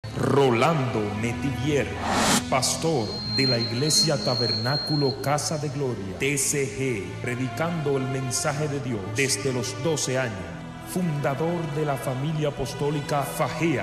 Rolando Metivier, pastor de la Iglesia Tabernáculo Casa de Gloria, TCG, predicando el mensaje de Dios desde los 12 años, fundador de la familia apostólica Fajea.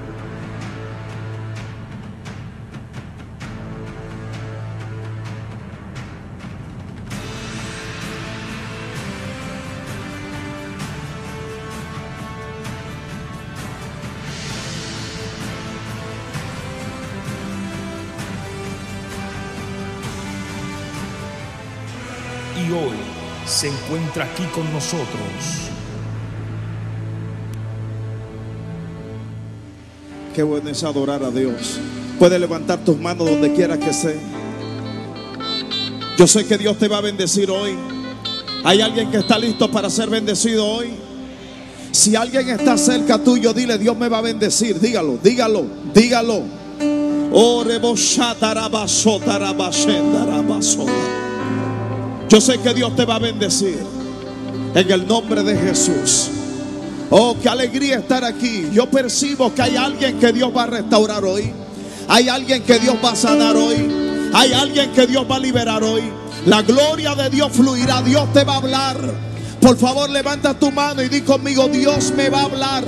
Y hoy se encuentra aquí con nosotros. Qué bueno es adorar a Dios. Puedes levantar tus manos donde quiera que sea. Yo sé que Dios te va a bendecir hoy. ¿Hay alguien que está listo para ser bendecido hoy? Si alguien está cerca tuyo, dile: Dios me va a bendecir. Dígalo, dígalo, dígalo. Yo sé que Dios te va a bendecir en el nombre de Jesús. Oh, qué alegría estar aquí. Yo percibo que hay alguien que Dios va a restaurar hoy. Hay alguien que Dios va a sanar hoy. Hay alguien que Dios va a liberar hoy. La gloria de Dios fluirá. Dios te va a hablar. Por favor, levanta tu mano y di conmigo: Dios me va a hablar.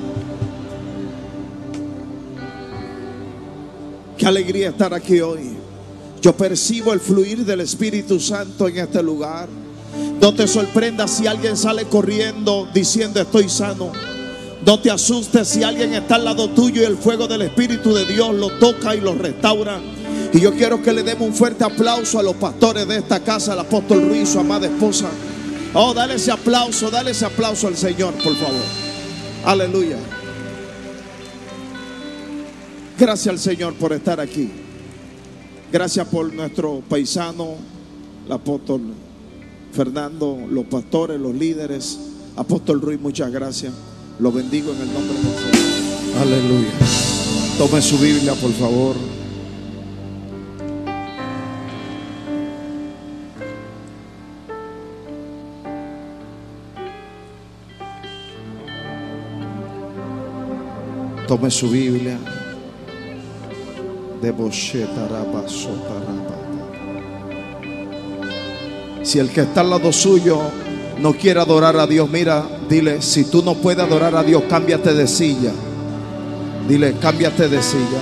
Qué alegría estar aquí hoy. Yo percibo el fluir del Espíritu Santo en este lugar. No te sorprendas si alguien sale corriendo diciendo: estoy sano. No te asustes si alguien está al lado tuyo y el fuego del Espíritu de Dios lo toca y lo restaura. Y yo quiero que le demos un fuerte aplauso a los pastores de esta casa, al apóstol Ruiz, su amada esposa. Oh, dale ese aplauso al Señor, por favor. Aleluya. Gracias al Señor por estar aquí. Gracias por nuestro paisano, el apóstol Fernando, los pastores, los líderes. Apóstol Ruiz, muchas gracias. Lo bendigo en el nombre del Señor. Aleluya. Tome su Biblia, por favor. Tome su Biblia. Si el que está al lado suyo no quiere adorar a Dios, mira, dile: si tú no puedes adorar a Dios, cámbiate de silla. Dile: cámbiate de silla.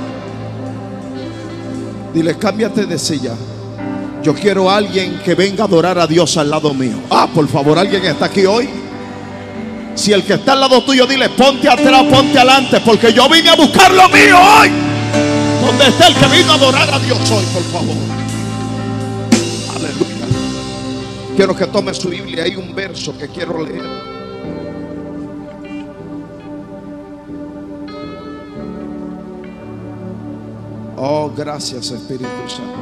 Dile: cámbiate de silla. Yo quiero a alguien que venga a adorar a Dios al lado mío. Por favor, ¿alguien está aquí hoy? Si el que está al lado tuyo, dile: ponte atrás, ponte adelante, porque yo vine a buscar lo mío hoy. ¿Dónde está el que vino a adorar a Dios hoy, por favor? Aleluya. Quiero que tome su Biblia. Hay un verso que quiero leer. Oh, gracias, Espíritu Santo.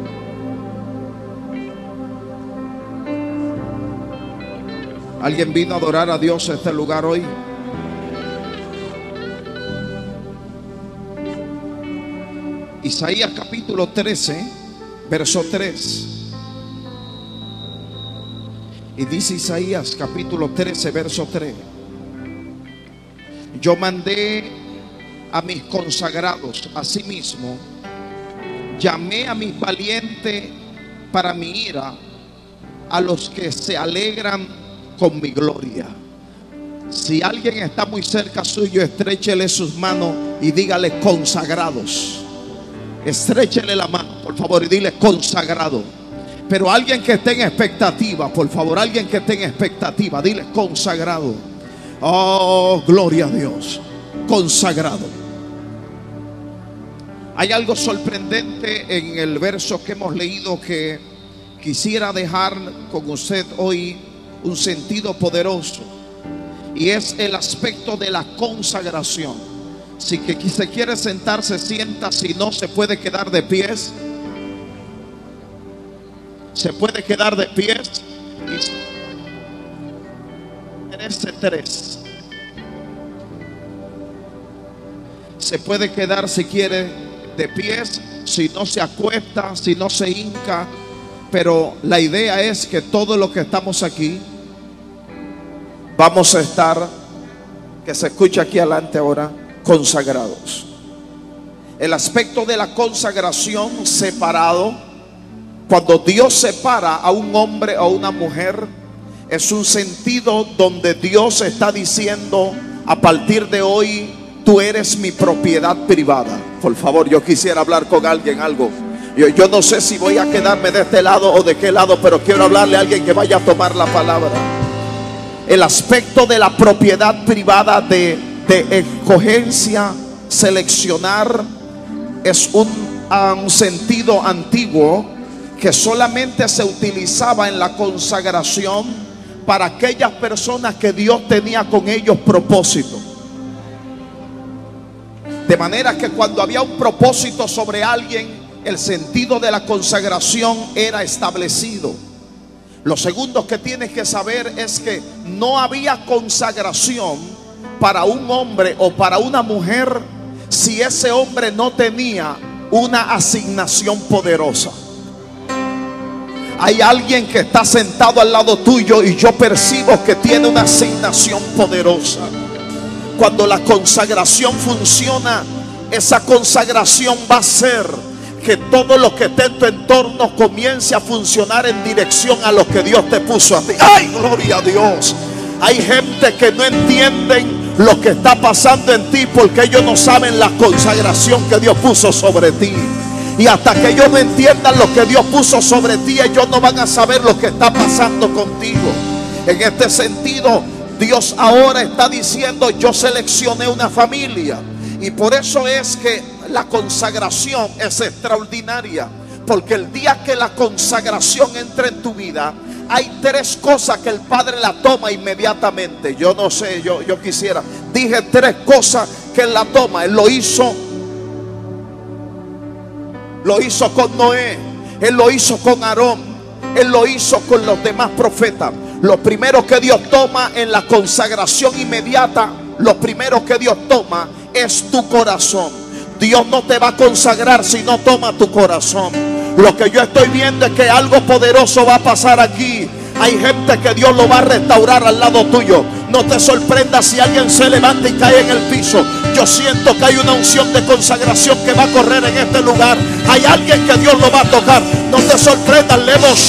¿Alguien vino a adorar a Dios en este lugar hoy? Isaías capítulo 13, verso 3. Y dice Isaías capítulo 13, verso 3: yo mandé a mis consagrados, asimismo llamé a mis valientes para mi ira, a los que se alegran con mi gloria. Si alguien está muy cerca suyo, estréchele sus manos y dígale: consagrados. Estréchele la mano, por favor, y dile: consagrado. Pero alguien que esté en expectativa, por favor, alguien que esté en expectativa, dile: consagrado. Oh, gloria a Dios. Consagrado. Hay algo sorprendente en el verso que hemos leído que quisiera dejar con usted hoy, un sentido poderoso, y es el aspecto de la consagración. Si que se quiere sentar, se sienta. Si no, se puede quedar de pies. Se puede quedar de pies. Ese 3. Se puede quedar si quiere de pies. Si no, se acuesta. Si no, se hinca. Pero la idea es que todos los que estamos aquí vamos a estar, que se escuche aquí adelante ahora, consagrados. El aspecto de la consagración separado, cuando Dios separa a un hombre o a una mujer, es un sentido donde Dios está diciendo: a partir de hoy tú eres mi propiedad privada. Por favor, yo quisiera hablar con alguien algo. Yo no sé si voy a quedarme de este lado o de qué lado, pero quiero hablarle a alguien que vaya a tomar la palabra. El aspecto de la propiedad privada, de escogencia, seleccionar, es un sentido antiguo que solamente se utilizaba en la consagración para aquellas personas que Dios tenía con ellos propósito. De manera que cuando había un propósito sobre alguien, el sentido de la consagración era establecido. Lo segundo que tienes que saber es que no había consagración para un hombre o para una mujer si ese hombre no tenía una asignación poderosa. Hay alguien que está sentado al lado tuyo y yo percibo que tiene una asignación poderosa. Cuando la consagración funciona, esa consagración va a hacer que todo lo que esté en tu entorno comience a funcionar en dirección a lo que Dios te puso a ti. ¡Ay, gloria a Dios! Hay gente que no entienden lo que está pasando en ti porque ellos no saben la consagración que Dios puso sobre ti. Y hasta que ellos no entiendan lo que Dios puso sobre ti, ellos no van a saber lo que está pasando contigo. En este sentido, Dios ahora está diciendo: yo seleccioné una familia. Y por eso es que la consagración es extraordinaria, porque el día que la consagración entra en tu vida, hay tres cosas que el Padre la toma inmediatamente. Yo no sé, yo quisiera, dije tres cosas que Él la toma. Él lo hizo con Noé, Él lo hizo con Aarón, Él lo hizo con los demás profetas. Lo primero que Dios toma en la consagración inmediata, lo primero que Dios toma es tu corazón. Dios no te va a consagrar si no toma tu corazón. Lo que yo estoy viendo es que algo poderoso va a pasar aquí. Hay gente que Dios lo va a restaurar al lado tuyo. No te sorprendas si alguien se levanta y cae en el piso. Yo siento que hay una unción de consagración que va a correr en este lugar. Hay alguien que Dios lo va a tocar. No te sorprendas,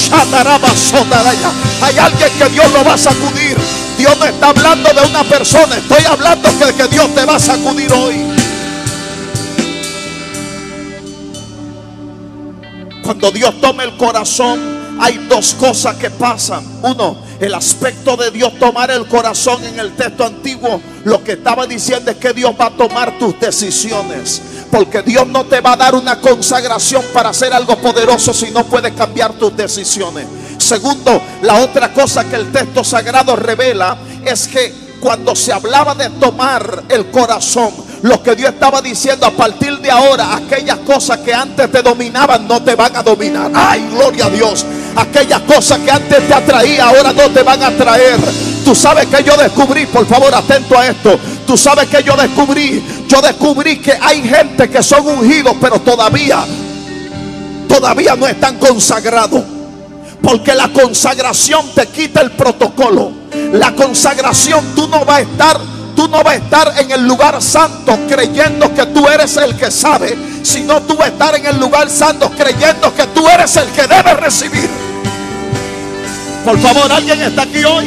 hay alguien que Dios lo va a sacudir. Dios no está hablando de una persona, estoy hablando que Dios te va a sacudir hoy. Cuando Dios toma el corazón, hay dos cosas que pasan. Uno, el aspecto de Dios tomar el corazón en el texto antiguo, lo que estaba diciendo es que Dios va a tomar tus decisiones. Porque Dios no te va a dar una consagración para hacer algo poderoso si no puedes cambiar tus decisiones. Segundo, la otra cosa que el texto sagrado revela es que cuando se hablaba de tomar el corazón, lo que Dios estaba diciendo: a partir de ahora, aquellas cosas que antes te dominaban no te van a dominar. ¡Ay, gloria a Dios! Aquellas cosas que antes te atraía ahora no te van a atraer. Tú sabes que yo descubrí, por favor, atento a esto. Tú sabes que yo descubrí que hay gente que son ungidos, pero todavía no están consagrados. Porque la consagración te quita el protocolo. La consagración, tú no vas a estar en el lugar santo creyendo que tú eres el que sabe, sino tú vas a estar en el lugar santo creyendo que tú eres el que debe recibir. Por favor, ¿alguien está aquí hoy?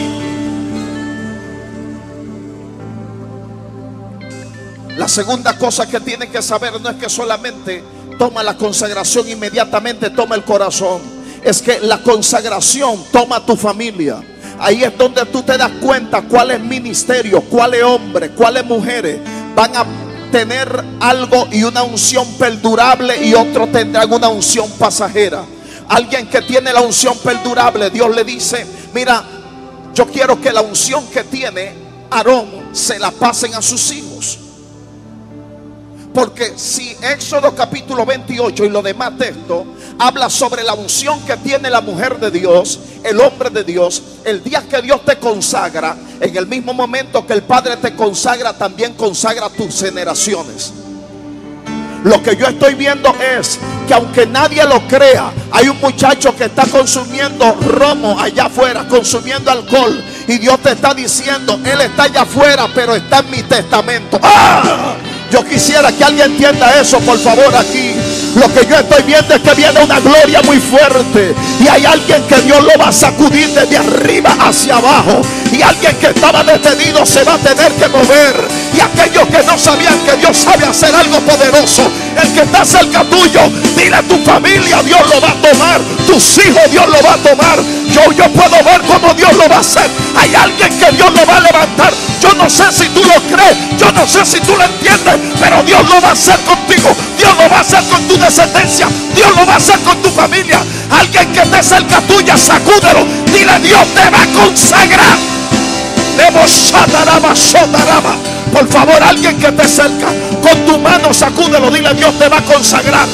La segunda cosa que tienes que saber no es que solamente toma la consagración inmediatamente, toma el corazón. Es que la consagración toma tu familia. Ahí es donde tú te das cuenta cuáles ministerios, cuáles hombres, cuáles mujeres van a tener algo y una unción perdurable, y otros tendrán una unción pasajera. Alguien que tiene la unción perdurable, Dios le dice: mira, yo quiero que la unción que tiene Aarón se la pasen a sus hijos. Porque si Éxodo capítulo 28 y los demás textos habla sobre la unción que tiene la mujer de Dios, el hombre de Dios, el día que Dios te consagra, en el mismo momento que el Padre te consagra, también consagra tus generaciones. Lo que yo estoy viendo es que, aunque nadie lo crea, hay un muchacho que está consumiendo romo allá afuera, consumiendo alcohol, y Dios te está diciendo: él está allá afuera, pero está en mi testamento. ¡Ah! Yo quisiera que alguien entienda eso, por favor, aquí. Lo que yo estoy viendo es que viene una gloria muy fuerte. Y hay alguien que Dios lo va a sacudir desde arriba hacia abajo. Y alguien que estaba detenido se va a tener que mover. Y aquellos que no sabían que Dios sabe hacer algo poderoso, el que está cerca tuyo, dile a tu familia, Dios lo va a tomar. Tus hijos, Dios lo va a tomar. Yo puedo ver cómo Dios lo va a hacer. Hay alguien que Dios lo va a levantar. Yo no sé si tú lo crees, yo no sé si tú lo entiendes, pero Dios lo va a hacer contigo. Dios lo va a hacer con tu descendencia. Dios lo va a hacer con tu familia. Alguien que esté cerca tuya, sacúdelo. Dile, Dios te va a consagrar. Por favor, alguien que esté cerca, con tu mano sacúdelo. Dile, Dios te va a consagrar.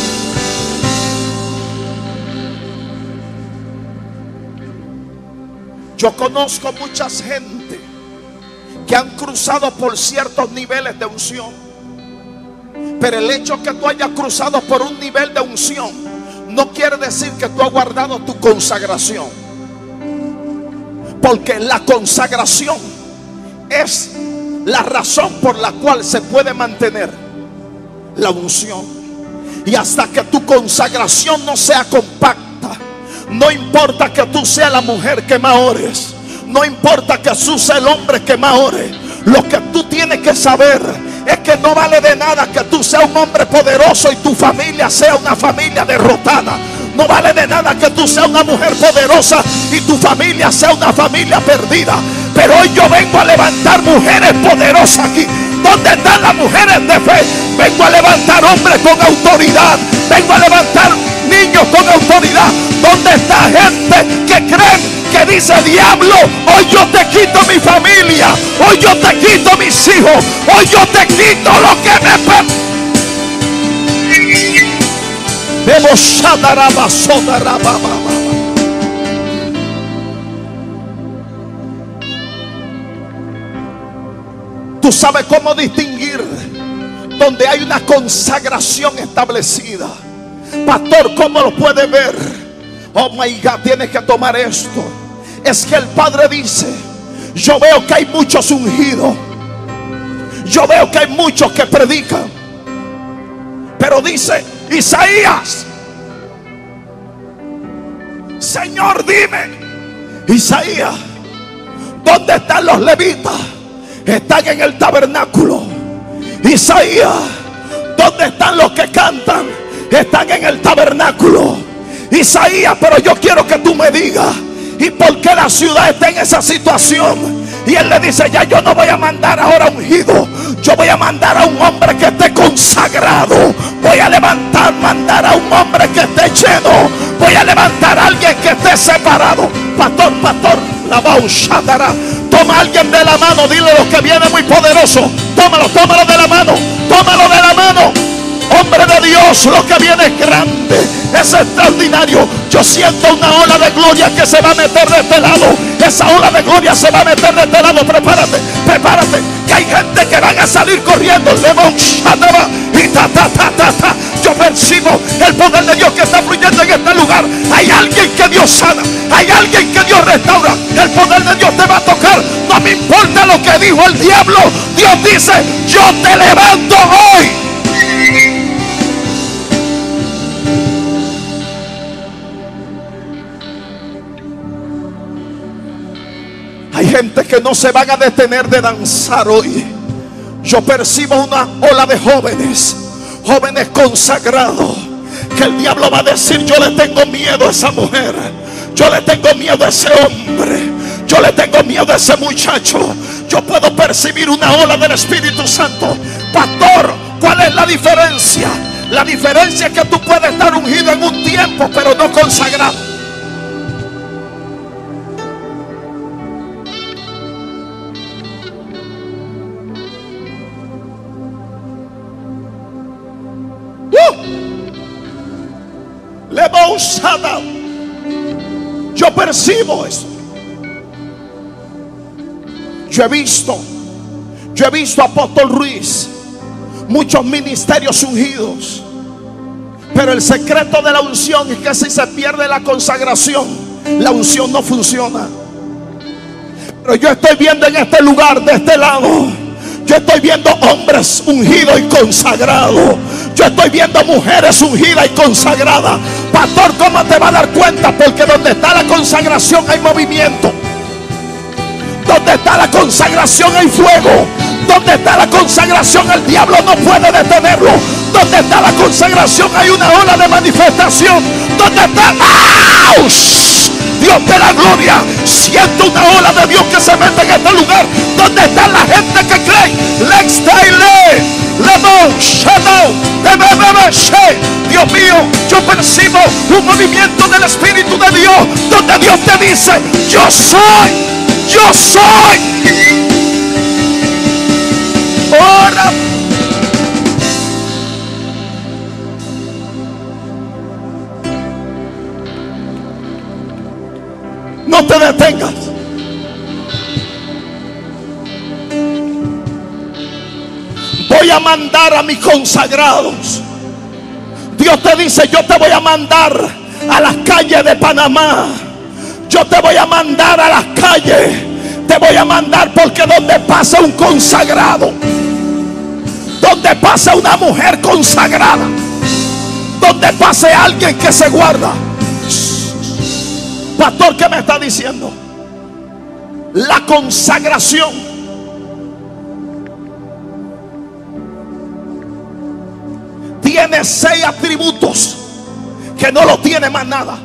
Yo conozco muchas gente que han cruzado por ciertos niveles de unción, pero el hecho que tú hayas cruzado por un nivel de unción no quiere decir que tú has guardado tu consagración, porque la consagración es la razón por la cual se puede mantener la unción. Y hasta que tu consagración no sea compacta, no importa que tú seas la mujer que más ores, no importa que tú seas el hombre que más ore, lo que tú tienes que saber es que no vale de nada que tú seas un hombre poderoso y tu familia sea una familia derrotada. No vale de nada que tú seas una mujer poderosa y tu familia sea una familia perdida. Pero hoy yo vengo a levantar mujeres poderosas aquí. ¿Dónde están las mujeres de fe? Vengo a levantar hombres con autoridad. Vengo a levantar niños con autoridad. ¿Dónde está gente que creen, que dice, diablo, hoy yo te quito mi familia, hoy yo te quito mis hijos, hoy yo te quito lo que me Tú sabes cómo distinguir donde hay una consagración establecida. Pastor, ¿cómo lo puede ver? Oh my God, tienes que tomar esto. Es que el Padre dice, yo veo que hay muchos ungidos, yo veo que hay muchos que predican, pero dice Isaías, Señor, dime, Isaías, ¿dónde están los levitas? Están en el tabernáculo. Isaías, ¿dónde están los que cantan? Están en el tabernáculo. Isaías, pero yo quiero que tú me digas, ¿y por qué la ciudad está en esa situación? Y él le dice, ya yo no voy a mandar ahora ungido, yo voy a mandar a un hombre que esté consagrado. Voy a mandar a un hombre que esté lleno. Voy a levantar a alguien que esté separado. Pastor, la baushatara. Toma a alguien de la mano, dile lo que viene muy poderoso. Tómalo de la mano, tómalo de la mano. Hombre de Dios, lo que viene es grande, es extraordinario. Yo siento una ola de gloria que se va a meter de este lado. Esa ola de gloria se va a meter de este lado. Prepárate, prepárate, que hay gente que van a salir corriendo. Yo percibo el poder de Dios que está fluyendo en este lugar. Hay alguien que Dios sana, hay alguien que Dios restaura. El poder de Dios te va a tocar. No me importa lo que dijo el diablo. Dios dice, yo te levanto hoy. Hay gente que no se van a detener de danzar hoy. Yo percibo una ola de jóvenes, jóvenes consagrados, que el diablo va a decir, yo le tengo miedo a esa mujer, yo le tengo miedo a ese hombre, yo le tengo miedo a ese muchacho. Yo puedo percibir una ola del Espíritu Santo. Pastor, ¿cuál es la diferencia? La diferencia es que tú puedes estar ungido en un tiempo, pero no consagrado. Yo percibo eso. Yo he visto apóstol Ruiz, muchos ministerios ungidos, pero el secreto de la unción es que si se pierde la consagración, la unción no funciona. Pero yo estoy viendo en este lugar, de este lado, Yo estoy viendo hombres ungidos y consagrados. Yo estoy viendo mujeres ungidas y consagradas. Pastor, ¿cómo te va a dar cuenta? Porque donde está la consagración hay movimiento. Donde está la consagración hay fuego. Donde está la consagración el diablo no puede detenerlo. Donde está la consagración hay una ola de manifestación. Donde está Dios de la gloria, siento una ola de Dios que se mete en este lugar. Donde está la gente que cree. Dios mío, yo percibo un movimiento del Espíritu de Dios, donde Dios te dice: yo soy, yo soy. Ora. No te detengas. Voy a mandar a mis consagrados. Dios te dice: yo te voy a mandar a las calles de Panamá. Yo te voy a mandar a las calles. Te voy a mandar porque donde pasa un consagrado, donde pasa una mujer consagrada, donde pase alguien que se guarda. Pastor, ¿qué me está diciendo? La consagración tiene 6 atributos que no lo tiene más nada.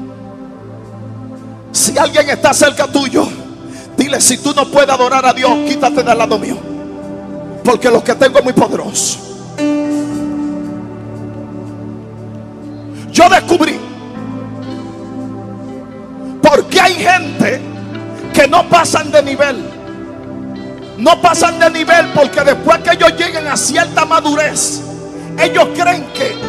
Si alguien está cerca tuyo, dile: si tú no puedes adorar a Dios, quítate del lado mío, porque lo que tengo es muy poderoso. Yo descubrí por qué hay gente que no pasan de nivel. No pasan de nivel porque después que ellos lleguen a cierta madurez, ellos creen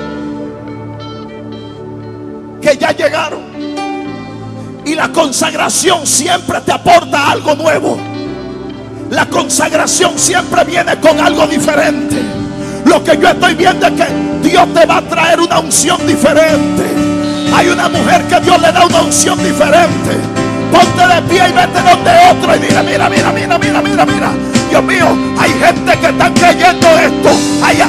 que ya llegaron. Y la consagración siempre te aporta algo nuevo. La consagración siempre viene con algo diferente. Lo que yo estoy viendo es que Dios te va a traer una unción diferente. Hay una mujer que Dios le da una unción diferente. Ponte de pie y vete donde otro y dile: mira, mira, mira, mira, mira, mira. Dios mío, hay gente que está creyendo esto. Allá.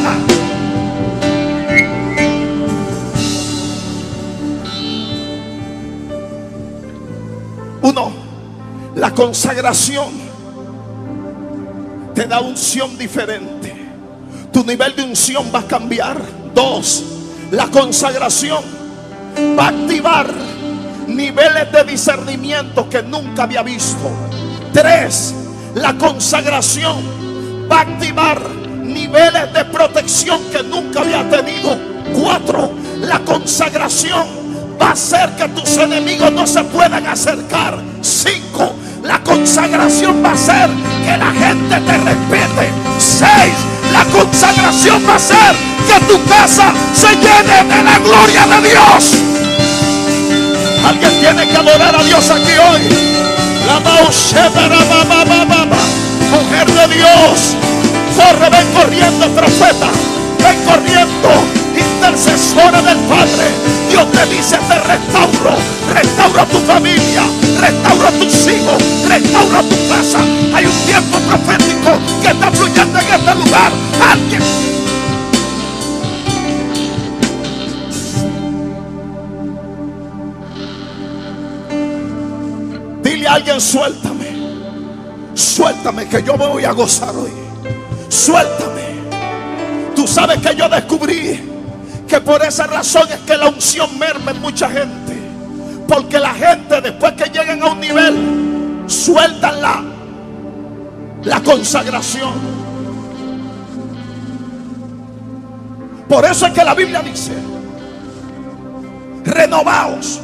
Uno, la consagración te da unción diferente. Tu nivel de unción va a cambiar. 2, la consagración va a activar niveles de discernimiento que nunca había visto. 3, la consagración va a activar niveles de protección que nunca había tenido. 4, la consagración va a hacer que tus enemigos no se puedan acercar. 5, la consagración va a hacer que la gente te respete. 6, la consagración va a hacer que tu casa se llene de la gloria de Dios. Alguien tiene que adorar a Dios aquí hoy. Mujer de Dios, corre, ven corriendo, profeta, ven corriendo, intercesora del Padre. Dios te dice: te restauro, restauro a tu familia, restauro a tus hijos, restauro a tu casa. Hay un tiempo profético que está fluyendo en este lugar. Alguien. Dile a alguien: suéltame, suéltame, que yo me voy a gozar hoy. Suéltame. Tú sabes que yo descubrí que por esa razón es que la unción merma en mucha gente. Porque la gente, después que llegan a un nivel, sueltan la consagración. Por eso es que la Biblia dice: renovaos.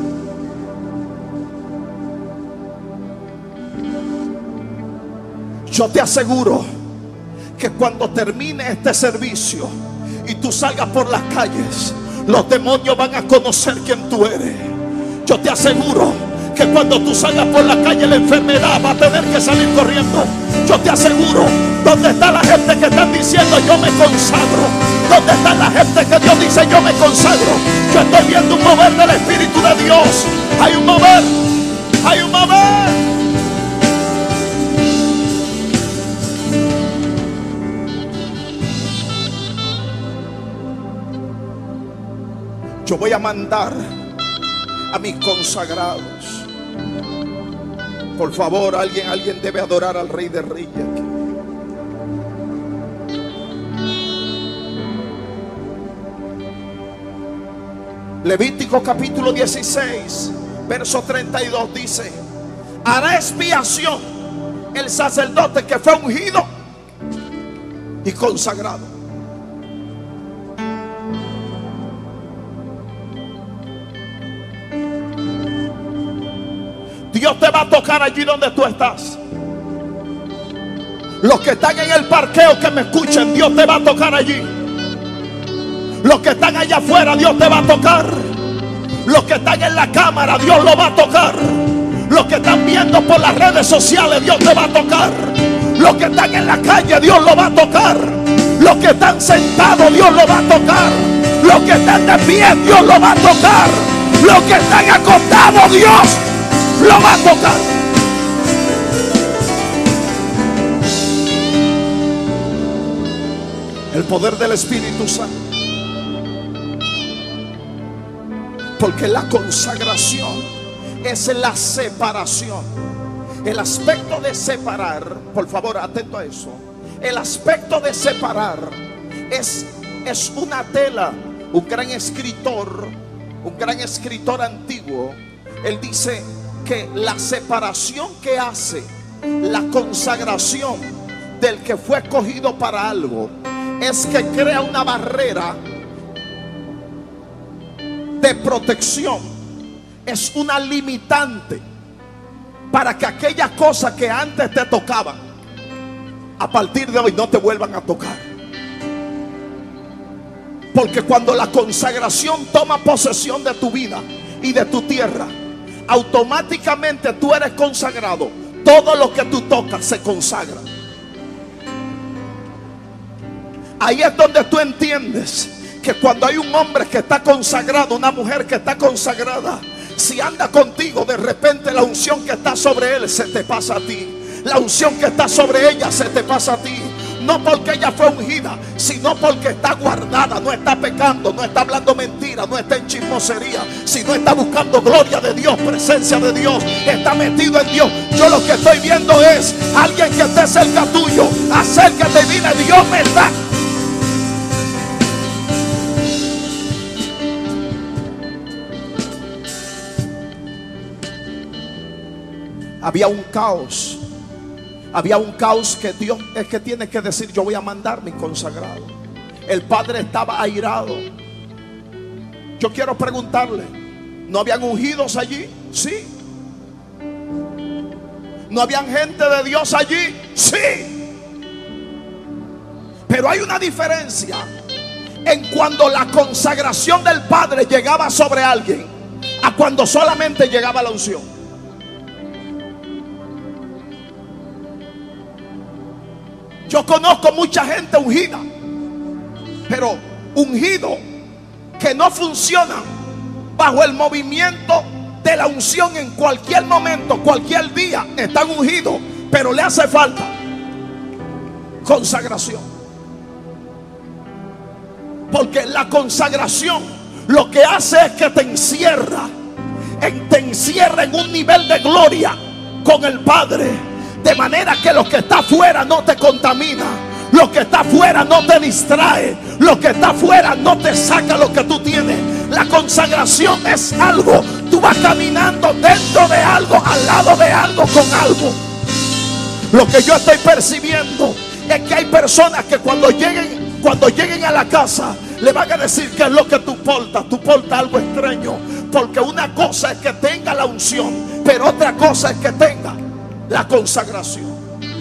Yo te aseguro que cuando termine este servicio y tú salgas por las calles, los demonios van a conocer quién tú eres. Yo te aseguro que cuando tú salgas por la calle, la enfermedad va a tener que salir corriendo. Yo te aseguro, ¿dónde está la gente que están diciendo: yo me consagro? ¿Dónde está la gente que Dios dice: yo me consagro? Yo estoy viendo un mover del Espíritu de Dios. Hay un mover, hay un mover. yo voy a mandar a mis consagrados. Por favor, alguien debe adorar al Rey de Reyes. Levítico capítulo 16, verso 32 dice: hará expiación el sacerdote que fue ungido y consagrado. Dios te va a tocar allí donde tú estás. Los que están en el parqueo, que me escuchen, Dios te va a tocar allí. Los que están allá afuera, Dios te va a tocar. Los que están en la cámara, Dios lo va a tocar. Los que están viendo por las redes sociales, Dios te va a tocar. Los que están en la calle, Dios lo va a tocar. Los que están sentados, Dios lo va a tocar. Los que están de pie, Dios lo va a tocar. Los que están acostados, Dios lo va a tocar. El poder del Espíritu Santo. Porque la consagración es la separación. El aspecto de separar, por favor, atento a eso. El aspecto de separar es una tela. Un gran escritor antiguo, él dice que la separación que hace la consagración del que fue escogido para algo es que crea una barrera de protección. Es una limitante para que aquellas cosas que antes te tocaban, a partir de hoy no te vuelvan a tocar. Porque cuando la consagración toma posesión de tu vida y de tu tierra, automáticamente tú eres consagrado. Todo lo que tú tocas se consagra. Ahí es donde tú entiendes que cuando hay un hombre que está consagrado, una mujer que está consagrada, si anda contigo, de repente la unción que está sobre él se te pasa a ti. La unción que está sobre ella se te pasa a ti. No porque ella fue ungida, sino porque está guardada, no está pecando, no está hablando mentira, no está en chismosería, sino está buscando gloria de Dios, presencia de Dios, está metido en Dios. Yo lo que estoy viendo es alguien que esté cerca tuyo. Acércate y dile: Dios me está. Había un caos. Había un caos que Dios es que tiene que decir: yo voy a mandar mi consagrado. El padre estaba airado. Yo quiero preguntarle: ¿no habían ungidos allí? Sí. ¿No habían gente de Dios allí? Sí. Pero hay una diferencia en cuando la consagración del padre llegaba sobre alguien a cuando solamente llegaba la unción. Yo conozco mucha gente ungida, pero ungido que no funcionan bajo el movimiento de la unción. En cualquier momento, cualquier día están ungidos, pero le hace falta consagración. Porque la consagración lo que hace es que te encierra en un nivel de gloria con el Padre. De manera que lo que está afuera no te contamina, lo que está afuera no te distrae, lo que está afuera no te saca lo que tú tienes. La consagración es algo. Tú vas caminando dentro de algo, al lado de algo, con algo. Lo que yo estoy percibiendo es que hay personas que cuando lleguen a la casa le van a decir: ¿qué es lo que tú portas? Tú portas algo extraño. Porque una cosa es que tenga la unción, pero otra cosa es que tenga la consagración.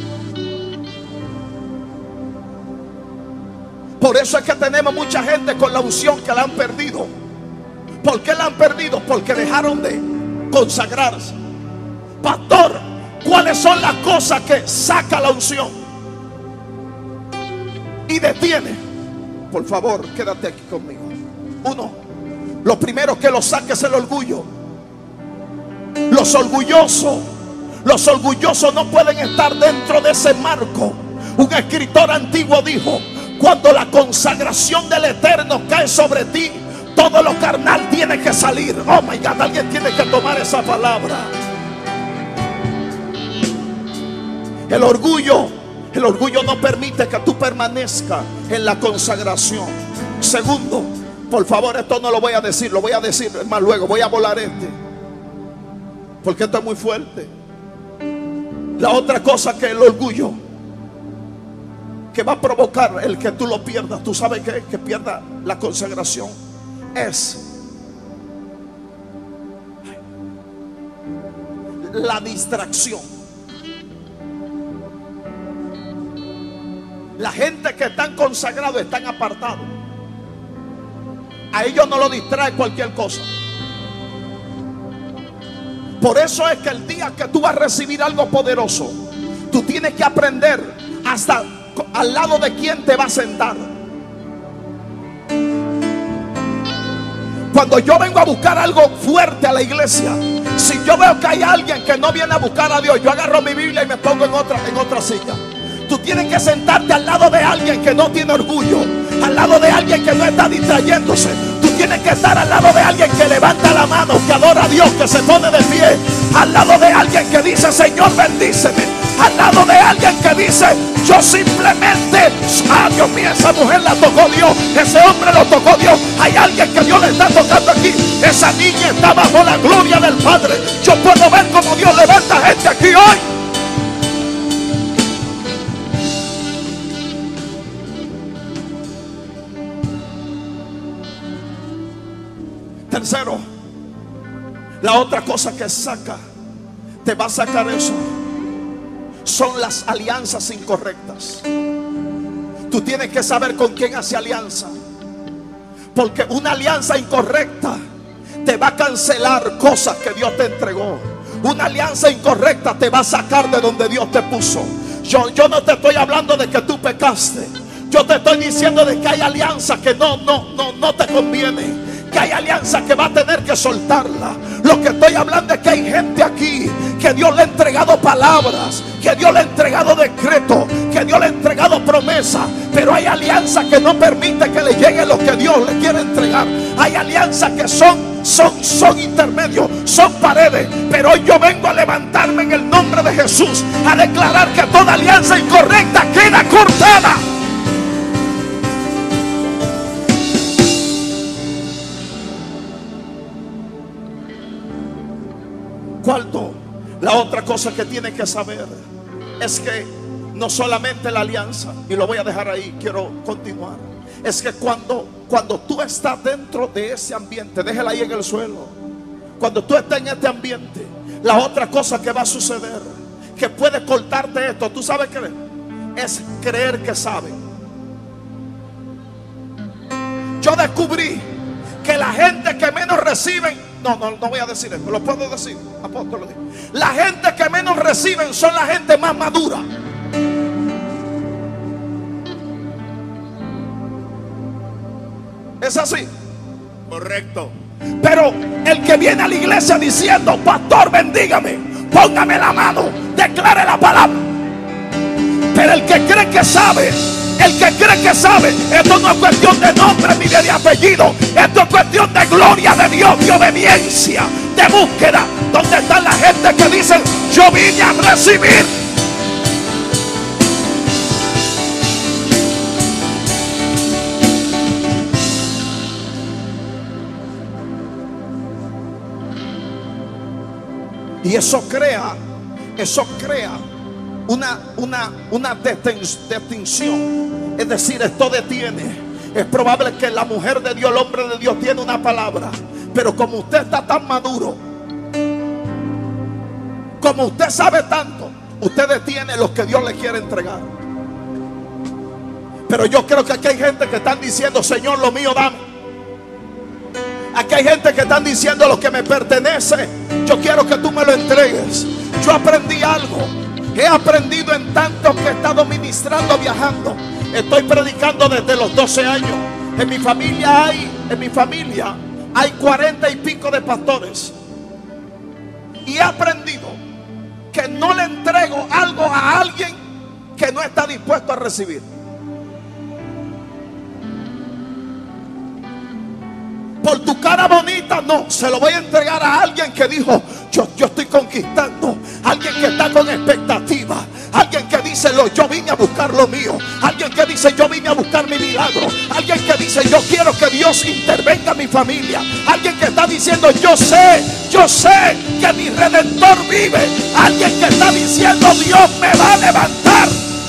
Por eso es que tenemos mucha gente con la unción que la han perdido. ¿Por qué la han perdido? Porque dejaron de consagrarse. Pastor, ¿cuáles son las cosas que saca la unción y detiene? Por favor, quédate aquí conmigo. Uno, lo primero que lo saca es el orgullo. Los orgullosos no pueden estar dentro de ese marco. Un escritor antiguo dijo: cuando la consagración del Eterno cae sobre ti, Todo lo carnal tiene que salir. Oh my God, alguien tiene que tomar esa palabra. El orgullo no permite que tú permanezcas en la consagración. Segundo, por favor, esto no lo voy a decir, lo voy a decir más luego, voy a volar porque esto es muy fuerte. La otra cosa que el orgullo que va a provocar el que tú lo pierdas, tú sabes que pierda la consagración, es la distracción. La gente que están consagrados están apartados. A ellos no lo distrae cualquier cosa. Por eso es que el día que tú vas a recibir algo poderoso, tú tienes que aprender hasta al lado de quién te va a sentar. Cuando yo vengo a buscar algo fuerte a la iglesia, si yo veo que hay alguien que no viene a buscar a Dios, yo agarro mi Biblia y me pongo en otra silla. Tú tienes que sentarte al lado de alguien que no tiene orgullo, al lado de alguien que no está distrayéndose. Tú tienes que estar al lado de alguien que levanta la mano, que adora a Dios, que se pone de pie. Al lado de alguien que dice: Señor, bendíceme. Al lado de alguien que dice: yo simplemente, Dios mío, esa mujer la tocó Dios, ese hombre lo tocó Dios. Hay alguien que Dios le está tocando aquí. Esa niña está bajo la gloria del Padre. Yo puedo ver cómo Dios levanta gente aquí hoy. Tercero, la otra cosa que te va a sacar eso, son las alianzas incorrectas. Tú tienes que saber con quién hace alianza, porque una alianza incorrecta te va a cancelar cosas que Dios te entregó. Una alianza incorrecta te va a sacar de donde Dios te puso. Yo no te estoy hablando de que tú pecaste. Yo te estoy diciendo de que hay alianza que no te conviene, que hay alianza que va a tener que soltarla. Lo que estoy hablando es que hay gente aquí que Dios le ha entregado palabras, que Dios le ha entregado decretos, que Dios le ha entregado promesas, pero hay alianza que no permite que le llegue lo que Dios le quiere entregar. Hay alianzas que son intermedios, son paredes. Pero hoy yo vengo a levantarme en el nombre de Jesús, a declarar que toda alianza incorrecta queda cortada. Cuarto, la otra cosa que tiene que saber es que no solamente la alianza, y lo voy a dejar ahí, quiero continuar, es que cuando tú estás dentro de ese ambiente, déjala ahí en el suelo. Cuando tú estás en este ambiente, la otra cosa que va a suceder, que puede cortarte esto, ¿tú sabes qué es? Creer que sabe. Yo descubrí que la gente que menos reciben, no voy a decir esto, lo puedo decir, apóstol. La gente que menos reciben son la gente más madura. ¿Es así? Correcto. Pero el que viene a la iglesia diciendo: pastor, bendígame, póngame la mano, declare la palabra. Pero el que cree que sabe, esto no es cuestión de nombre ni de apellido, esto es cuestión de gloria de Dios, de obediencia, de búsqueda. ¿Dónde está la gente que dice: yo vine a recibir? Y eso crea una distinción. Es decir, esto detiene. Es probable que la mujer de Dios, el hombre de Dios, tiene una palabra, pero como usted está tan maduro, como usted sabe tanto, usted detiene lo que Dios le quiere entregar. Pero yo creo que aquí hay gente que están diciendo: Señor, lo mío dame. Aquí hay gente que están diciendo: lo que me pertenece, yo quiero que tú me lo entregues. Yo aprendí algo. He aprendido en tanto que he estado ministrando, viajando. Estoy predicando desde los 12 años. En mi familia hay 40 y pico de pastores. Y he aprendido que no le entrego algo a alguien que no está dispuesto a recibir. por tu cara bonita, no, se lo voy a entregar a alguien que dijo, yo estoy conquistando. Alguien que está con expectativa. Alguien que dice, yo vine a buscar lo mío. Alguien que dice, yo vine a buscar mi milagro. Alguien que dice, yo quiero que Dios intervenga en mi familia. Alguien que está diciendo, yo sé que mi Redentor vive. Alguien que está diciendo, Dios me va a levantar.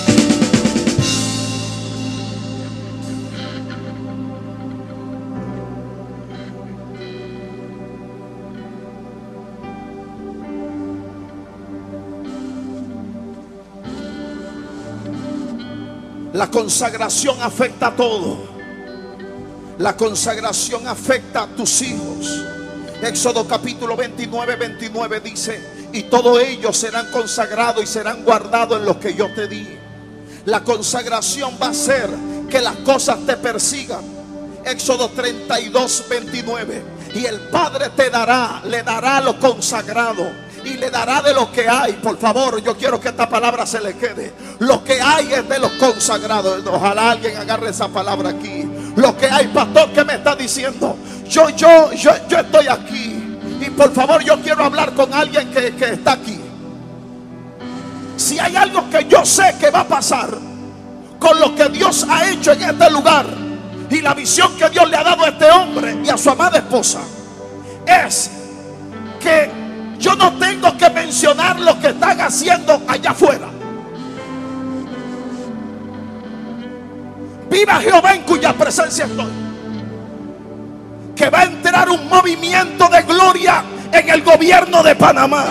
La consagración afecta a todo. La consagración afecta a tus hijos. Éxodo capítulo 29 dice: y todos ellos serán consagrados y serán guardados en lo que yo te di. La consagración va a hacer que las cosas te persigan. Éxodo 32:29. Y el Padre le dará lo consagrado y le dará de lo que hay. Por favor, yo quiero que esta palabra se le quede. Lo que hay es de los consagrados. Ojalá alguien agarre esa palabra aquí. Lo que hay, pastor, ¿qué me está diciendo? Yo estoy aquí. Y por favor, yo quiero hablar con alguien que está aquí. Si hay algo que yo sé que va a pasar con lo que Dios ha hecho en este lugar y la visión que Dios le ha dado a este hombre y a su amada esposa, es que yo no tengo que mencionar lo que están haciendo allá afuera. Viva Jehová en cuya presencia estoy. Que va a entrar un movimiento de gloria en el gobierno de Panamá.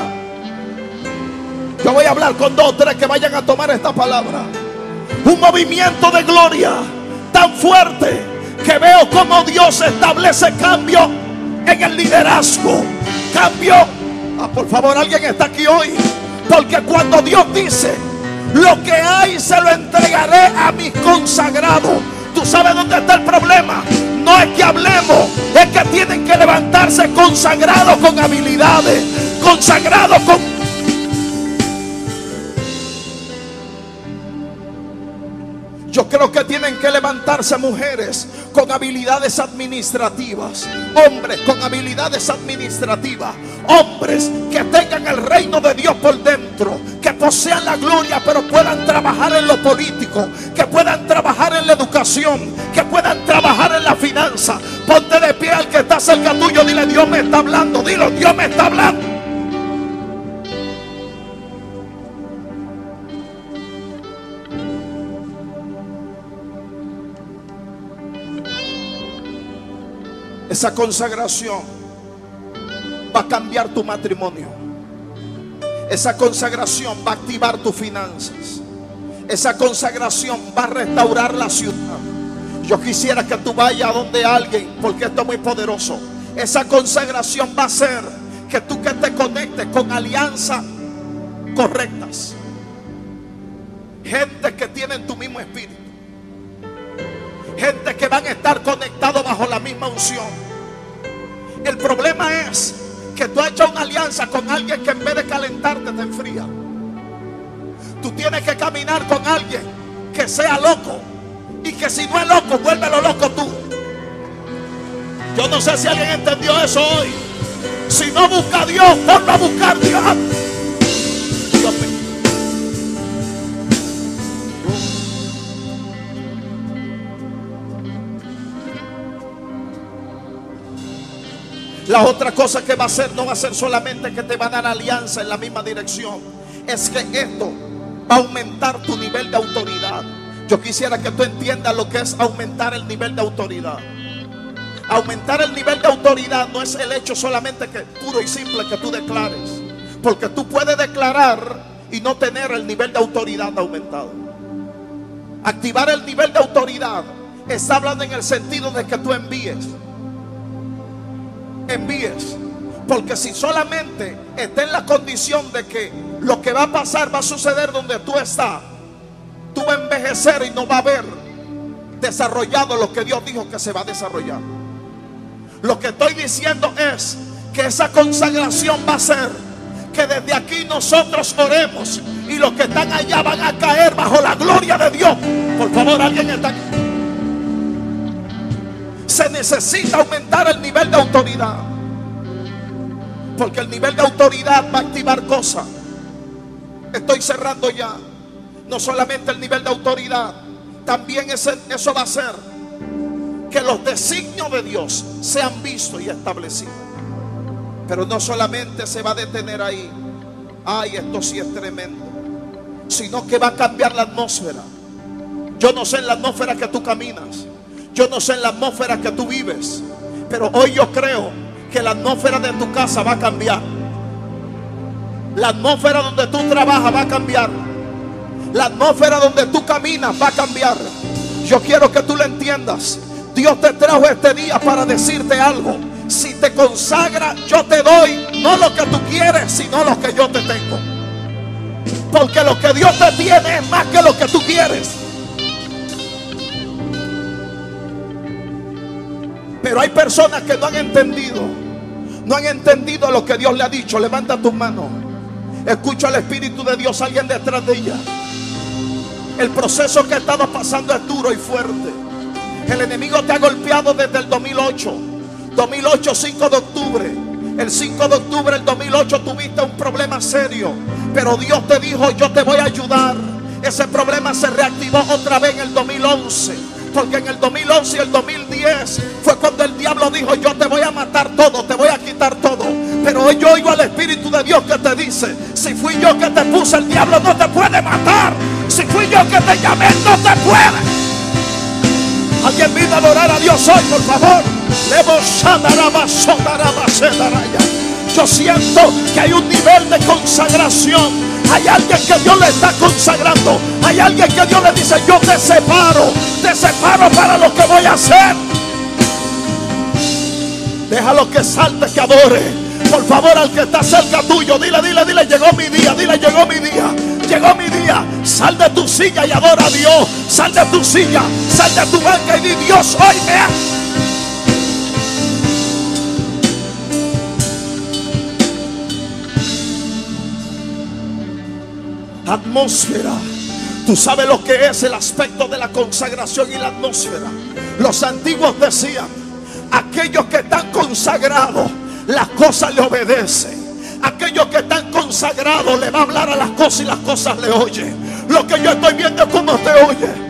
Yo voy a hablar con 2 o 3 que vayan a tomar esta palabra. Un movimiento de gloria tan fuerte que veo como Dios establece cambio en el liderazgo. Cambio. Por favor, alguien está aquí hoy. Porque cuando Dios dice, lo que hay se lo entregaré a mis consagrados. ¿Tú sabes dónde está el problema? No es que hablemos, es que tienen que levantarse consagrados con habilidades, consagrados con... Yo creo que tienen que levantarse mujeres con habilidades administrativas, hombres con habilidades administrativas, hombres que tengan el reino de Dios por dentro, que posean la gloria pero puedan trabajar en lo político, que puedan trabajar en la educación, que puedan trabajar en la finanza. Ponte de pie al que está cerca tuyo, dile: Dios me está hablando. Dilo: Dios me está hablando. Esa consagración va a cambiar tu matrimonio. Esa consagración va a activar tus finanzas. Esa consagración va a restaurar la ciudad. Yo quisiera que tú vayas a donde alguien, porque esto es muy poderoso. Esa consagración va a hacer que tú que te conectes con alianzas correctas. Gente que tienen tu mismo espíritu. Gente que van a estar conectados bajo la misma unción. El problema es que tú has hecho una alianza con alguien que en vez de calentarte te enfría. Tú tienes que caminar con alguien que sea loco, y que si no es loco, vuélvelo loco tú. Yo no sé si alguien entendió eso hoy. Si no busca a Dios, ponlo a buscar a Dios. Dios mío. La otra cosa que va a hacer, no va a ser solamente que te va a dar alianza en la misma dirección, es que esto va a aumentar tu nivel de autoridad. Yo quisiera que tú entiendas lo que es aumentar el nivel de autoridad. Aumentar el nivel de autoridad no es el hecho solamente que puro y simple que tú declares, porque tú puedes declarar y no tener el nivel de autoridad aumentado. Activar el nivel de autoridad está hablando en el sentido de que tú envíes, porque si solamente está en la condición de que lo que va a pasar va a suceder donde tú estás, tú vas a envejecer y no va a haber desarrollado lo que Dios dijo que se va a desarrollar. Lo que estoy diciendo es que esa consagración va a ser que desde aquí nosotros oremos y los que están allá van a caer bajo la gloria de Dios. Por favor, alguien está aquí. Se necesita aumentar el nivel de autoridad, porque el nivel de autoridad va a activar cosas. Estoy cerrando ya. No solamente el nivel de autoridad, también eso va a hacer que los designios de Dios sean vistos y establecidos. Pero no solamente se va a detener ahí. Ay, esto sí es tremendo. Sino que va a cambiar la atmósfera. Yo no sé en la atmósfera que tú caminas, yo no sé en la atmósfera que tú vives, pero hoy yo creo que la atmósfera de tu casa va a cambiar. La atmósfera donde tú trabajas va a cambiar. La atmósfera donde tú caminas va a cambiar. Yo quiero que tú lo entiendas. Dios te trajo este día para decirte algo. Si te consagra, yo te doy no lo que tú quieres, sino lo que yo te tengo. Porque lo que Dios te tiene es más que lo que tú quieres. Pero hay personas que no han entendido lo que Dios le ha dicho. Levanta tus manos. Escucha al Espíritu de Dios, alguien detrás de ella. El proceso que estamos pasando es duro y fuerte. El enemigo te ha golpeado desde el 2008. 5 de octubre. El 5 de octubre del 2008 tuviste un problema serio, pero Dios te dijo: yo te voy a ayudar. Ese problema se reactivó otra vez en el 2011, porque en el 2011 y el 2010 fue cuando el diablo dijo: yo te voy a matar todo, te voy a quitar todo. Pero hoy yo oigo al Espíritu de Dios que te dice: si fui yo que te puse, el diablo no te puede matar. Si fui yo que te llamé, no te puede. Alguien vino a adorar a Dios hoy, por favor. Yo siento que hay un nivel de consagración. Hay alguien que Dios le está consagrando. Hay alguien que Dios le dice: yo te separo para lo que voy a hacer. Déjalo que salte, que adore. Por favor, al que está cerca tuyo, dile: llegó mi día. Dile: llegó mi día. Llegó mi día. Sal de tu silla y adora a Dios. Sal de tu silla, sal de tu banca y di: Dios, hoy me ha... Atmósfera. Tú sabes lo que es el aspecto de la consagración y la atmósfera. Los antiguos decían: aquellos que están consagrados, las cosas le obedecen. Aquellos que están consagrados, le va a hablar a las cosas y las cosas le oyen. Lo que yo estoy viendo es cómo te oye.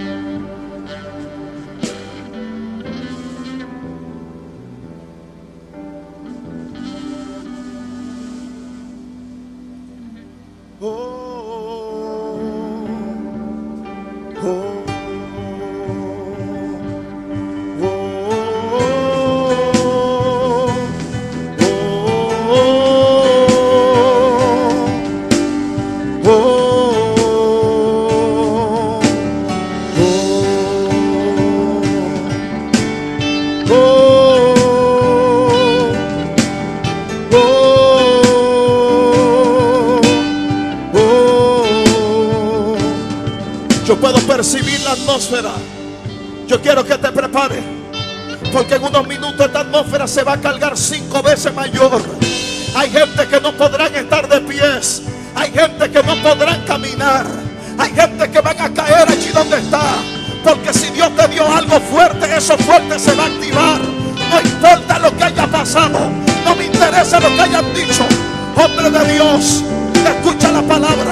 Yo puedo percibir la atmósfera. Yo quiero que te prepares, porque en unos minutos esta atmósfera se va a cargar 5 veces mayor. Hay gente que no podrán estar de pies. Hay gente que no podrán caminar. Hay gente que van a caer allí donde está. Porque si Dios te dio algo fuerte, eso fuerte se va a activar. No importa lo que haya pasado, no me interesa lo que hayan dicho. Hombre de Dios, escucha la palabra.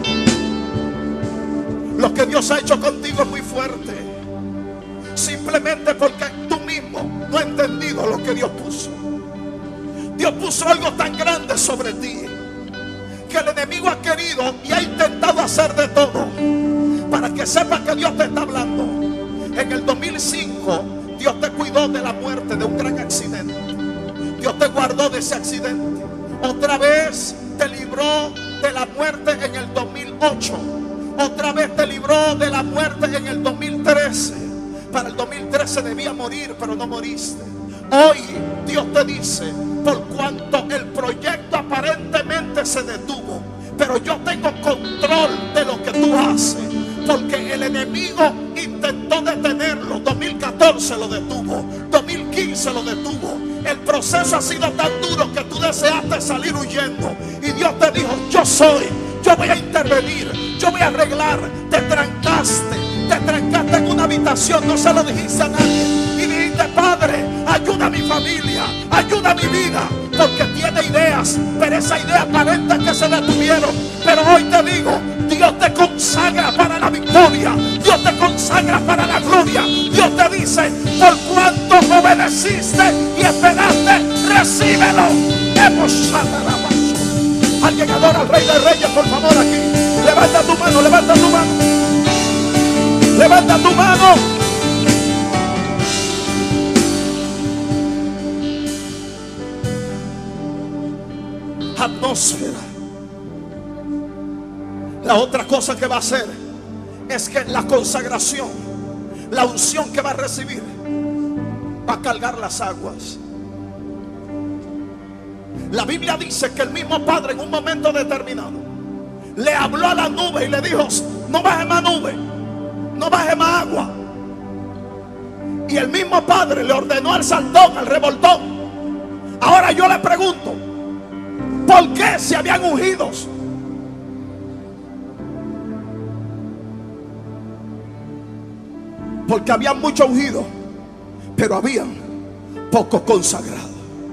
Lo que Dios ha hecho contigo es muy fuerte. Simplemente porque tú mismo no has entendido lo que Dios puso. Dios puso algo tan grande sobre ti, que el enemigo ha querido y ha intentado hacer de todo para que sepas que Dios te está hablando. En el 2005 Dios te cuidó de la muerte, de un gran accidente. Dios te guardó de ese accidente. Otra vez te libró de la muerte en el 2008. Otra vez te libró de la muerte en el 2013. Para el 2013 debía morir, pero no moriste. Hoy Dios te dice: por cuanto el proyecto aparentemente se detuvo, pero yo tengo control de lo que tú haces. Porque el enemigo intentó detenerlo. 2014 lo detuvo, 2015 lo detuvo. El proceso ha sido tan duro que tú deseaste salir huyendo, y Dios te dijo: yo voy a intervenir, yo voy a arreglar. Te trancaste en una una habitación, no se lo dijiste a nadie, y dijiste: Padre, ayuda a mi familia, ayuda a mi vida, porque tiene ideas, pero esas ideas aparentan que se detuvieron. Pero hoy te digo, Dios te consagra para la victoria, Dios te consagra para la gloria. Dios te dice: por cuanto obedeciste y esperaste, recíbelo. Alguien adora al Rey de Reyes, por favor, aquí. Levanta tu mano, levanta tu mano, levanta tu mano. Atmósfera. La otra cosa que va a hacer es que la consagración, la unción que va a recibir, va a cargar las aguas. La Biblia dice que el mismo Padre en un momento determinado le habló a la nube y le dijo: no baje más nube, no baje más agua. Y el mismo Padre le ordenó al saltón, al revoltón. Ahora yo le pregunto: ¿por qué se habían ungidos? Porque habían mucho ungido, pero habían pocos consagrados.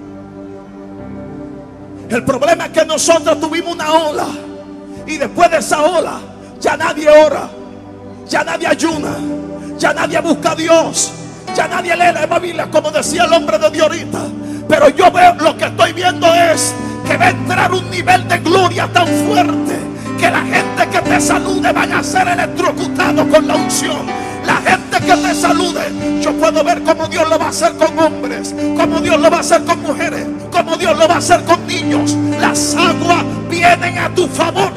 El problema es que nosotros tuvimos una ola, y después de esa ola ya nadie ora, ya nadie ayuna, ya nadie busca a Dios, ya nadie lee la Biblia, como decía el hombre de Dios ahorita. Pero yo veo, lo que estoy viendo es que va a entrar un nivel de gloria tan fuerte que la gente que te salude van a ser electrocutados con la unción. La gente que te salude, yo puedo ver cómo Dios lo va a hacer con hombres, cómo Dios lo va a hacer con mujeres, cómo Dios lo va a hacer con niños. Las aguas vienen a tu favor.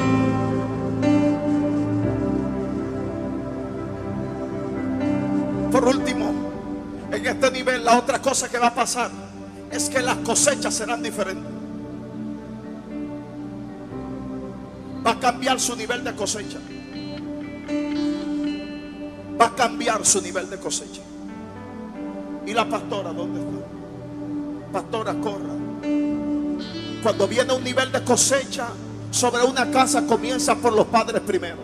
Por último, en este nivel, la otra cosa que va a pasar es que las cosechas serán diferentes. Va a cambiar su nivel de cosecha. Va a cambiar su nivel de cosecha. ¿Y la pastora dónde está? Pastora, corra. Cuando viene un nivel de cosecha sobre una casa, comienza por los padres primero.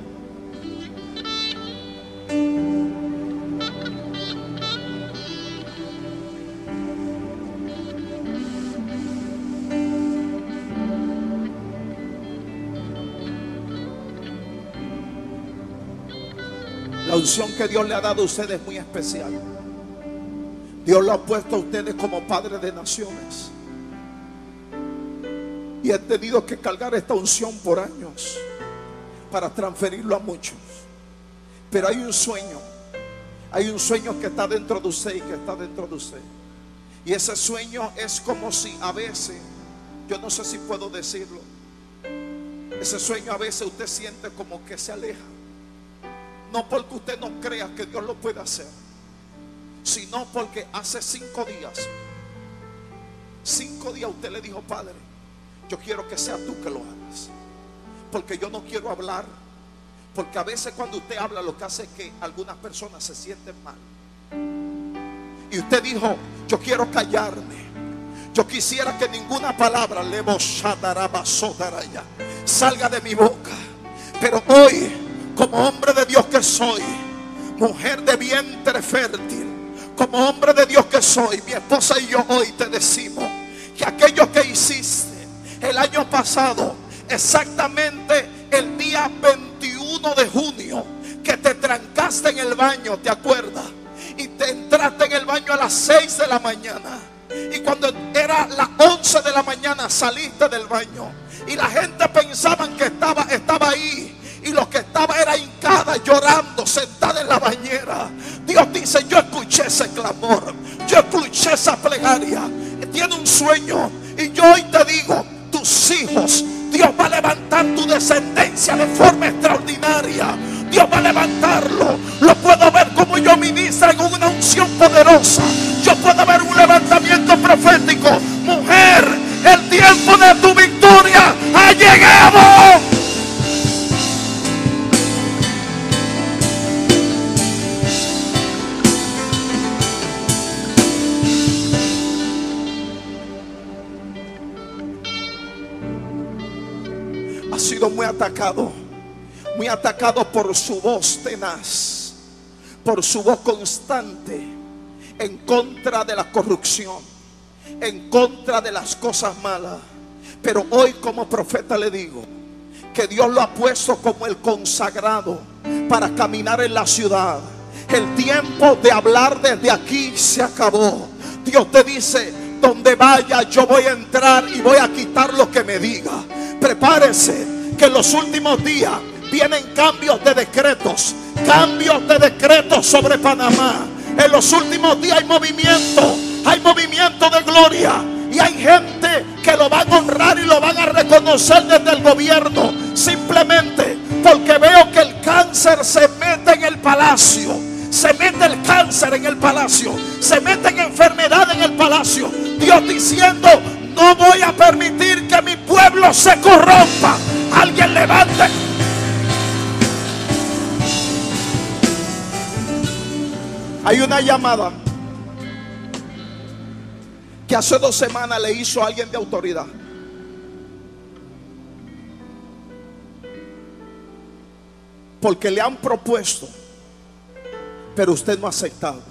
La unción que Dios le ha dado a ustedes es muy especial. Dios lo ha puesto a ustedes como padres de naciones, y he tenido que cargar esta unción por años para transferirlo a muchos. Pero hay un sueño que está dentro de usted y que está dentro de usted. Y ese sueño es como si a veces, yo no sé si puedo decirlo, ese sueño a veces usted siente como que se aleja. No porque usted no crea que Dios lo puede hacer, sino porque hace 5 días usted le dijo: Padre, yo quiero que sea tú que lo hagas, porque yo no quiero hablar. Porque a veces cuando usted habla, lo que hace es que algunas personas se sienten mal. Y usted dijo: yo quiero callarme, yo quisiera que ninguna palabra salga de mi boca. Pero hoy, como hombre de Dios que soy, mujer de vientre fértil, como hombre de Dios que soy, mi esposa y yo hoy te decimos que aquello que hiciste el año pasado, exactamente el día 21 de junio, que te trancaste en el baño, ¿te acuerdas? Y te entraste en el baño a las 6 de la mañana, y cuando era las 11 de la mañana saliste del baño, y la gente pensaba que estaba ahí, y lo que estaba era hincada, llorando, sentada en la bañera. Dios dice: yo escuché ese clamor, yo escuché esa plegaria. Tiene un sueño, y yo hoy te digo: tus hijos, Dios va a levantar tu descendencia de forma extraordinaria. Dios va a levantarlo. Lo puedo ver como yo ministro en una unción poderosa. Yo puedo ver un levantamiento profético. Mujer, el tiempo de tu victoria ha llegado. Ha sido muy atacado por su voz tenaz, por su voz constante en contra de la corrupción, en contra de las cosas malas. Pero hoy como profeta le digo que Dios lo ha puesto como el consagrado para caminar en la ciudad. El tiempo de hablar desde aquí se acabó. Dios te dice: donde vaya yo voy a entrar y voy a quitar lo que me diga. Prepárese, que en los últimos días vienen cambios de decretos sobre Panamá. En los últimos días hay movimiento de gloria. Y hay gente que lo van a honrar y lo van a reconocer desde el gobierno, simplemente porque veo que el cáncer se mete en el palacio. Se mete el cáncer en el palacio, se meten enfermedad en el palacio. Dios diciendo: no voy a permitir que mi pueblo se corrompa. Alguien levante. Hay una llamada que hace 2 semanas le hizo a alguien de autoridad. Porque le han propuesto, pero usted no ha aceptado.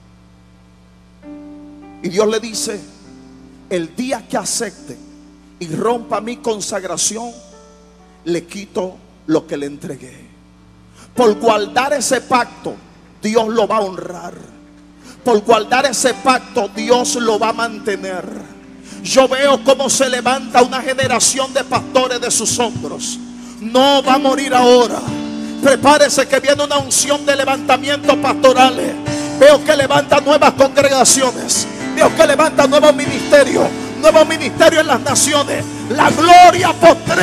Y Dios le dice: el día que acepte y rompa mi consagración, le quito lo que le entregué. Por guardar ese pacto, Dios lo va a honrar. Por guardar ese pacto, Dios lo va a mantener. Yo veo cómo se levanta una generación de pastores de sus hombros. No va a morir ahora. Prepárese que viene una unción de levantamientos pastorales. Veo que levanta nuevas congregaciones. Veo que levanta nuevos ministerios en las naciones. La gloria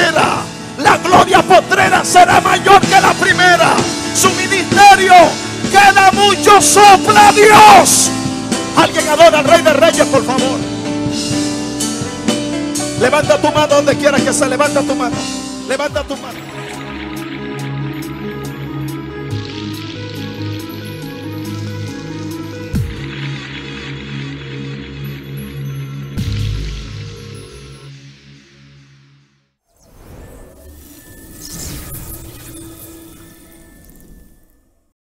postrera será mayor que la primera. Su ministerio queda mucho. Sopla Dios. Alguien adora al Rey de Reyes, por favor. Levanta tu mano donde quiera que se. Levanta tu mano.